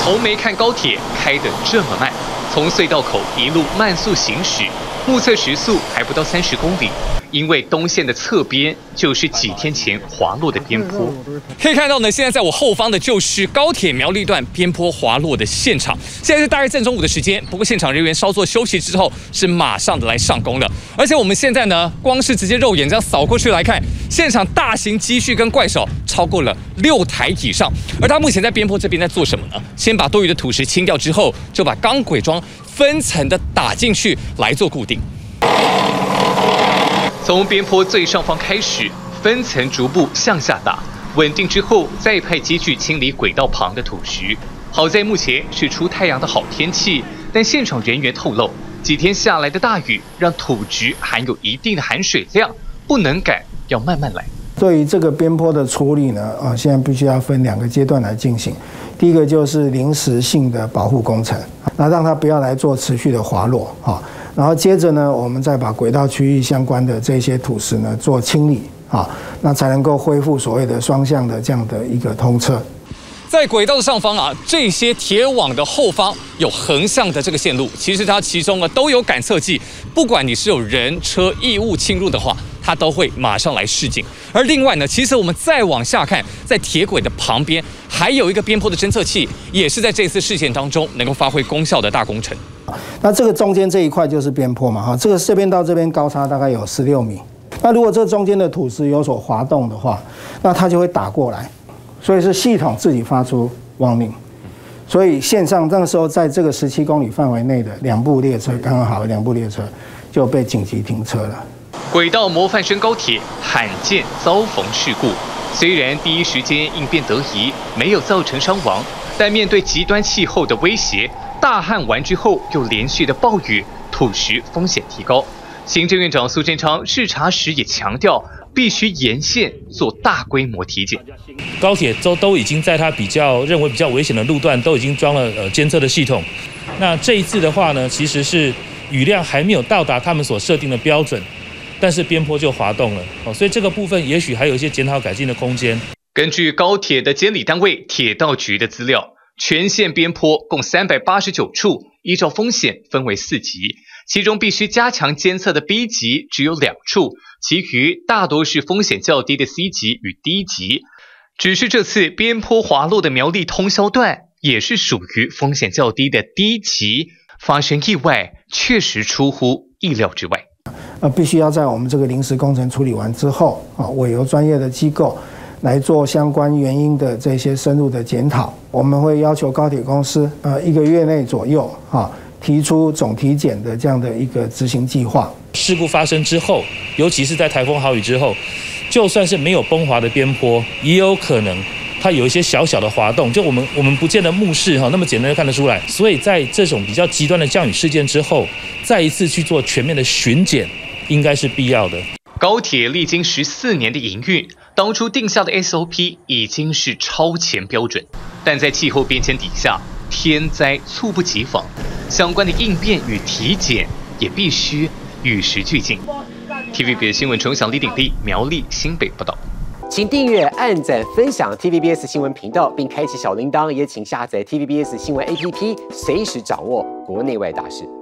从没看高铁开得这么慢，从隧道口一路慢速行驶，目测时速还不到30公里。因为东线的侧边就是几天前滑落的边坡，可以看到呢，现在在我后方的就是高铁苗栗段边坡滑落的现场。现在是大概正中午的时间，不过现场人员稍作休息之后，是马上的来上工了。而且我们现在呢，光是直接肉眼这样扫过去来看，现场大型机具跟怪手超过了6台以上。而他目前在边坡这边在做什么呢？先把多余的土石清掉之后，就把钢轨桩分层的打进去来做固定。从边坡最上方开始，分层逐步向下打，稳定之后再派机具清理轨道旁的土石。好在目前是出太阳的好天气，但现场人员透露，几天下来的大雨让土质含有一定的含水量，不能赶，要慢慢来。 对于这个边坡的处理呢，现在必须要分2个阶段来进行。第一个就是临时性的保护工程，那让它不要来做持续的滑落啊。然后接着呢，我们再把轨道区域相关的这些土石呢做清理啊，那才能够恢复所谓的双向的这样的一个通车。在轨道的上方啊，这些铁网的后方有横向的这个线路，其实它其中呢都有感测器，不管你是有人车异物侵入的话，它都会马上来示警。而另外呢，其实我们再往下看，在铁轨的旁边还有一个边坡的侦测器，也是在这次事件当中能够发挥功效的大工程。那这个中间这一块就是边坡嘛，哈，这边到这边高差大概有16米。那如果这中间的土石有所滑动的话，那它就会打过来，所以是系统自己发出warning。所以线上那个时候在这个17公里范围内的2部列车，刚刚好2部列车就被紧急停车了。轨道模范生高铁罕见遭逢事故，虽然第一时间应变得宜，没有造成伤亡，但面对极端气候的威胁，大旱完之后又连续的暴雨，土石风险提高。行政院长苏贞昌视察时也强调，必须沿线做大规模体检。 高铁都已经在它认为比较危险的路段都已经装了监测的系统。那这一次的话呢，其实是雨量还没有到达他们所设定的标准，但是边坡就滑动了，所以这个部分也许还有一些检讨改进的空间。根据高铁的监理单位铁道局的资料，全线边坡共389处，依照风险分为4级，其中必须加强监测的 B 级只有2处，其余大多是风险较低的 C 级与 D 级。只是这次边坡滑落的苗栗通霄段也是属于风险较低的 D 级，发生意外确实出乎意料之外。必须要在我们这个临时工程处理完之后，委由专业的机构来做相关原因的这些深入的检讨。我们会要求高铁公司1个月内左右提出总体检的这样的一个执行计划。事故发生之后，尤其是在台风豪雨之后，就算是没有崩滑的边坡，也有可能它有一些小小的滑动，就我们不见得目视那么简单就看得出来。所以在这种比较极端的降雨事件之后，再一次去做全面的巡检，应该是必要的。高铁历经14年的营运，当初定下的 SOP 已经是超前标准，但在气候变迁底下，天灾猝不及防，相关的应变与体检也必须与时俱进。TVBS 新闻陈翔、李鼎立，苗栗新北报道。 请订阅、按赞、分享 TVBS 新闻频道，并开启小铃铛，也请下载 TVBS 新闻 APP， 随时掌握国内外大事。